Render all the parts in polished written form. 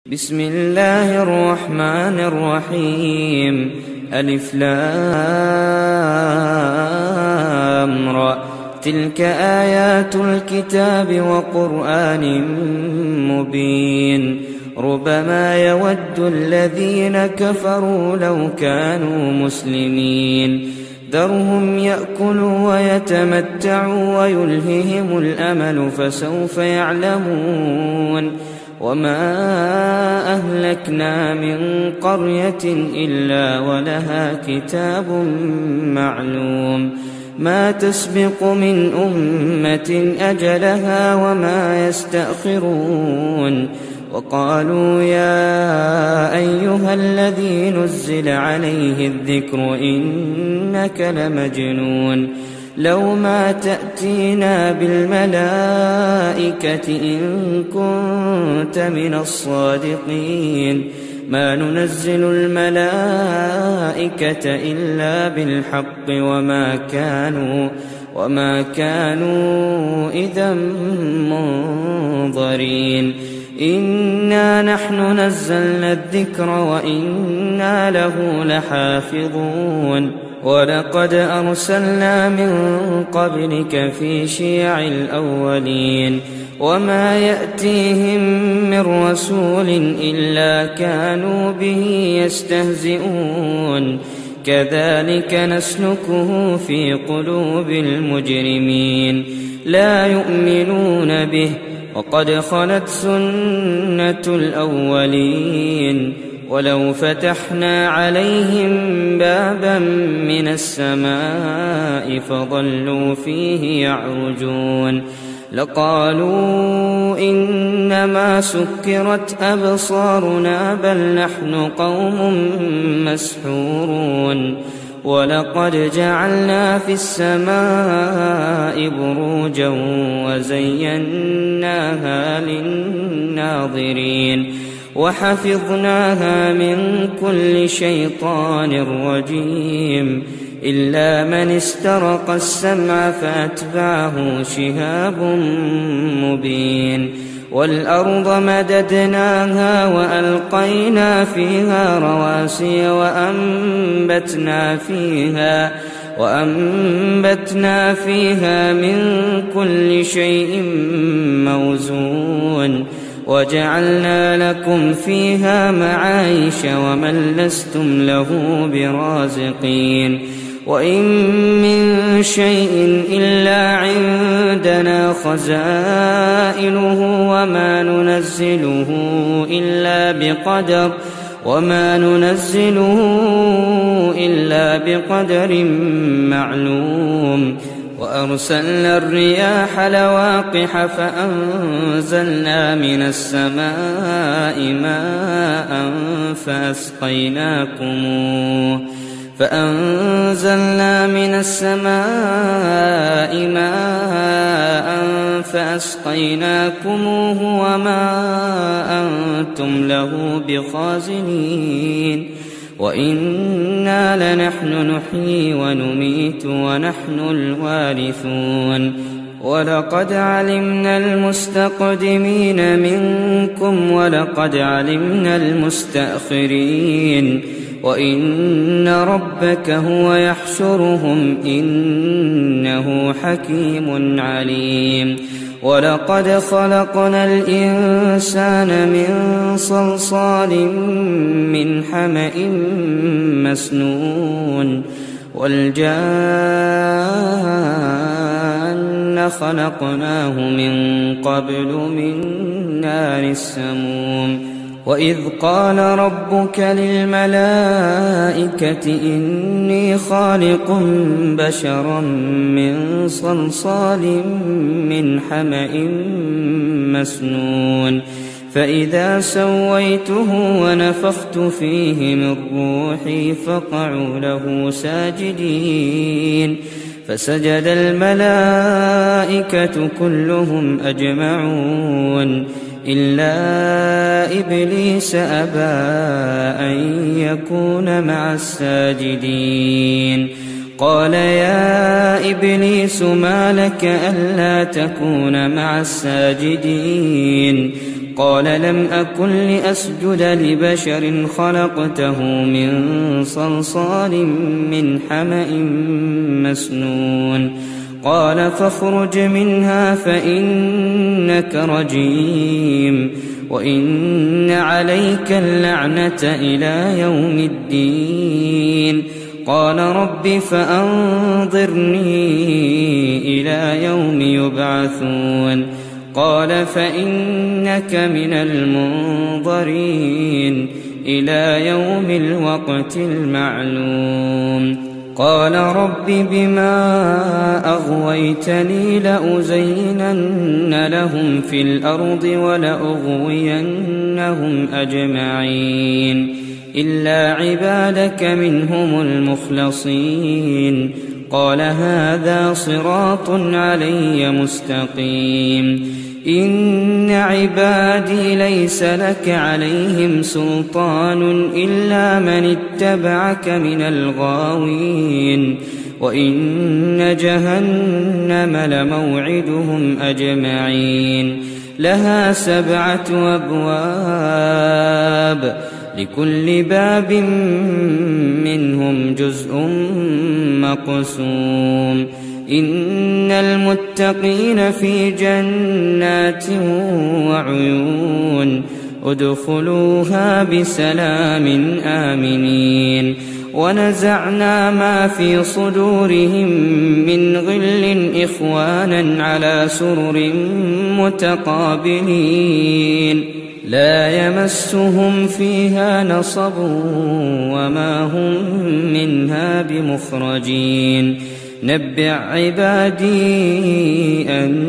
بسم الله الرحمن الرحيم. ألف لام را. تلك آيات الكتاب وقرآن مبين. ربما يود الذين كفروا لو كانوا مسلمين. ذرهم يأكلوا ويتمتعوا ويلههم الأمل فسوف يعلمون. وما أهلكنا من قرية إلا ولها كتاب معلوم. ما تسبق من أمة أجلها وما يستأخرون. وقالوا يا أيها الذي نزل عليه الذكر إنك لمجنون. لو ما تأتينا بالملائكة إن كنت من الصادقين. ما ننزل الملائكة إلا بالحق وما كانوا إذا منظرين. إنا نحن نزلنا الذكر وإنا له لحافظون. ولقد أرسلنا من قبلك في شيع الأولين. وما يأتيهم من رسول إلا كانوا به يستهزئون. كذلك نسلكه في قلوب المجرمين. لا يؤمنون به وقد خلت سنة الأولين. ولو فتحنا عليهم بابا من السماء فظلوا فيه يعرجون لقالوا إنما سكرت أبصارنا بل نحن قوم مسحورون. ولقد جعلنا في السماء بروجا وزيناها للناظرين وحفظناها من كل شيطان رجيم إلا من استرق السمع فأتبعه شهاب مبين. والأرض مددناها وألقينا فيها رواسي وأنبتنا فيها من كل شيء موزون. وجعلنا لكم فيها معايش ومن لستم له برازقين. وإن من شيء إلا عندنا خزائنه وما ننزله إلا بقدر معلوم. وأرسلنا الرياح لواقح فأنزلنا من السماء ماء فأسقيناكموه وما أنتم له بخازنين. وإنا لنحن نحيي ونميت ونحن الوارثون. ولقد علمنا المستقدمين منكم ولقد علمنا المستأخرين. وإن ربك هو يحشرهم إنه حكيم عليم. ولقد خلقنا الإنسان من صلصال من حمأ مسنون. والجان خلقناه من قبل من نار السموم. وإذ قال ربك للملائكة إني خالق بشرا من صلصال من حمأ مسنون. فإذا سويته ونفخت فيه من روحي فقعوا له ساجدين. فسجد الملائكة كلهم أجمعون إلا إبليس أبى أن يكون مع الساجدين. قال يا إبليس ما لك ألا تكون مع الساجدين قال لم أكن لأسجد لبشر خلقته من صلصال من حمأ مسنون قال فاخرج منها فإنك رجيم وإن عليك اللعنة إلى يوم الدين قال رب فأنظرني إلى يوم يبعثون قال فإنك من المنظرين إلى يوم الوقت المعلوم قال رب بما أغويتني لأزينن لهم في الأرض ولأغوينهم أجمعين إلا عبادك منهم المخلصين قال هذا صراط علي مستقيم إن عبادي ليس لك عليهم سلطان إلا من اتبعك من الغاوين وإن جهنم لموعدهم أجمعين لها 7 أبواب لكل باب منهم جزء مقسوم إن المتقين في جنات وعيون ادخلوها بسلام آمنين ونزعنا ما في صدورهم من غل إخوانا على سرر متقابلين لا يمسهم فيها نصب وما هم منها بمخرجين نبئ عبادي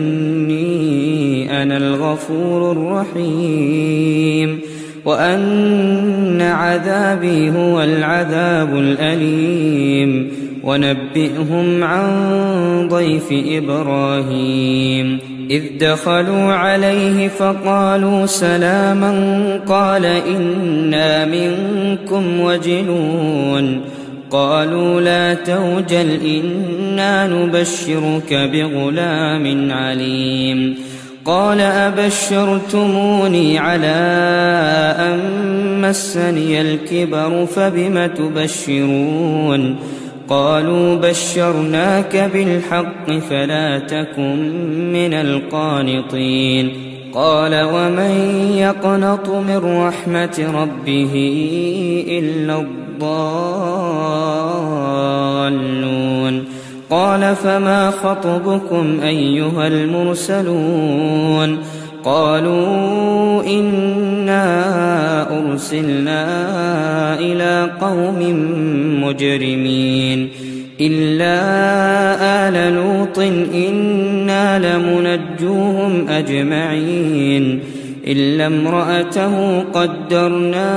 أني أنا الغفور الرحيم وأن عذابي هو العذاب الأليم ونبئهم عن ضيف إبراهيم إذ دخلوا عليه فقالوا سلاما قال إنا منكم وجلون قالوا لا توجل إنا نبشرك بغلام عليم قال أبشرتموني على أن مسني الكبر فبم تبشرون قالوا بشرناك بالحق فلا تكن من القانطين قال ومن يقنط من رحمة ربه إلا الضالون قال فما خطبكم أيها المرسلون قالوا إنا أرسلنا إلى قوم مجرمين إلا آل لوط إنا لمنجوهم أجمعين إلا امرأته قدرنا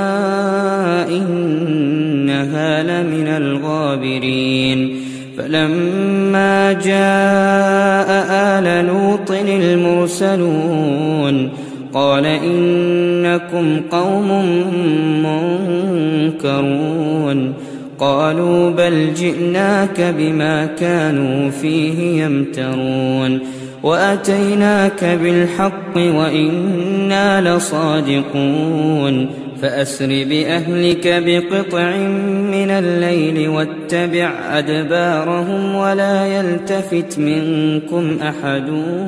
إنها لمن الغابرين فلما جاء آل لوط المرسلون قال إنكم قوم منكرون قالوا بل جئناك بما كانوا فيه يمترون وأتيناك بالحق وإنا لصادقون فأسر بأهلك بقطع من الليل واتبع أدبارهم ولا يلتفت منكم أحد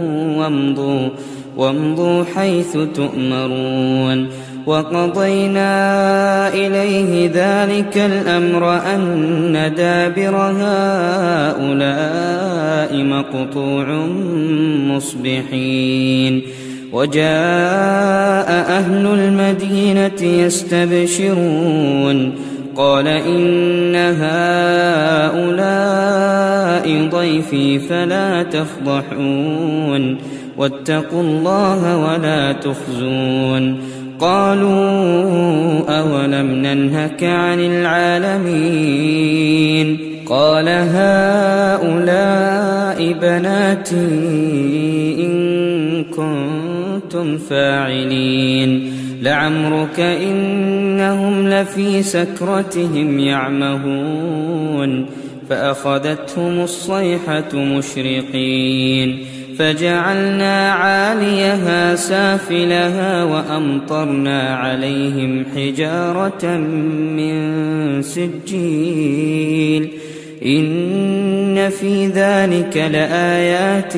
وامضوا حيث تؤمرون وقضينا إليه ذلك الأمر أن دابر هؤلاء مقطوع مصبحين وجاء أهل المدينة يستبشرون قال إن هؤلاء ضيفي فلا تفضحون واتقوا الله ولا تخزون قالوا أولم ننهك عن العالمين قال هؤلاء بناتي إن كنتم فاعلين لعمرك إنهم لفي سكرتهم يعمهون فأخذتهم الصيحة مشرقين فجعلنا عاليها سافلها وأمطرنا عليهم حجارة من سجيل إن في ذلك لآيات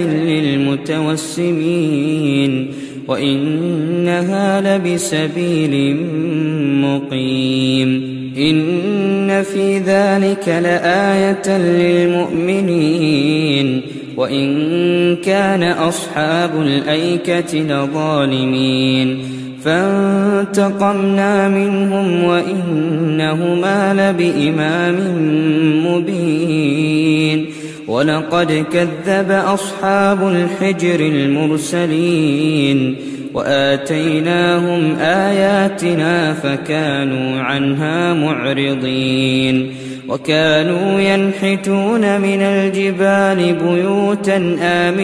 للمتوسمين وإنها لبسبيل مقيم إن في ذلك لآية للمؤمنين وإن كان أصحاب الأيكة لظالمين فانتقمنا منهم وإنهما لبإمام مبين ولقد كذب أصحاب الحجر المرسلين وآتيناهم آياتنا فكانوا عنها معرضين وكانوا ينحتون من الجبال بيوتا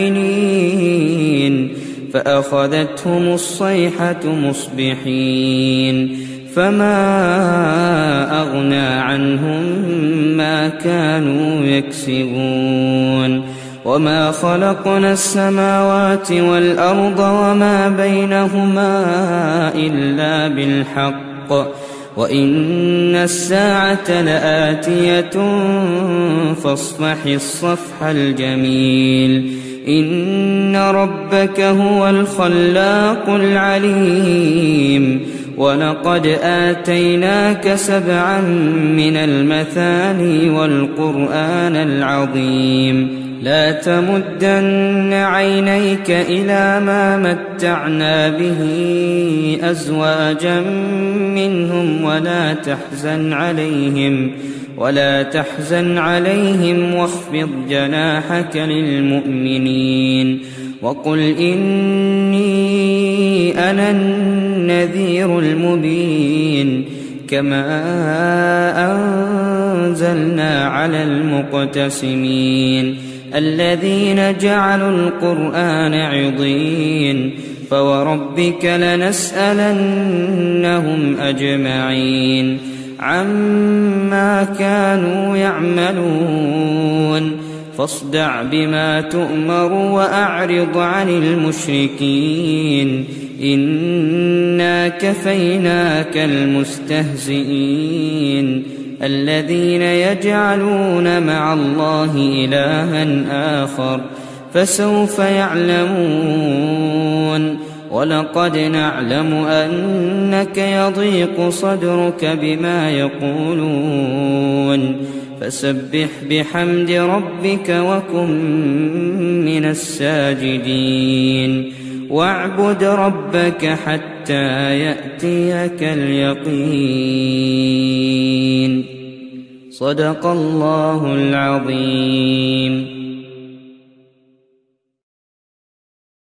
آمنين فأخذتهم الصيحة مصبحين فما أغنى عنهم ما كانوا يكسبون وما خلقنا السماوات والأرض وما بينهما إلا بالحق وإن الساعة لآتية فاصفح الصفح الجميل إن ربك هو الخلاق العليم ولقد آتيناك 7 من المثاني والقرآن العظيم لا تمدن عينيك إلى ما متعنا به أزواجا منهم ولا تحزن عليهم واخفض جناحك للمؤمنين وقل إني أنا النذير المبين كما أنزلنا على المقتسمين الذين جعلوا القرآن عضين فوربك لنسألنهم أجمعين عما كانوا يعملون فاصدع بما تؤمر وأعرض عن المشركين إنا كفيناك المستهزئين الذين يجعلون مع الله إلها آخر فسوف يعلمون ولقد نعلم أنك يضيق صدرك بما يقولون فسبح بحمد ربك وكن من الساجدين واعبد ربك حتى يأتيك اليقين صدق الله العظيم.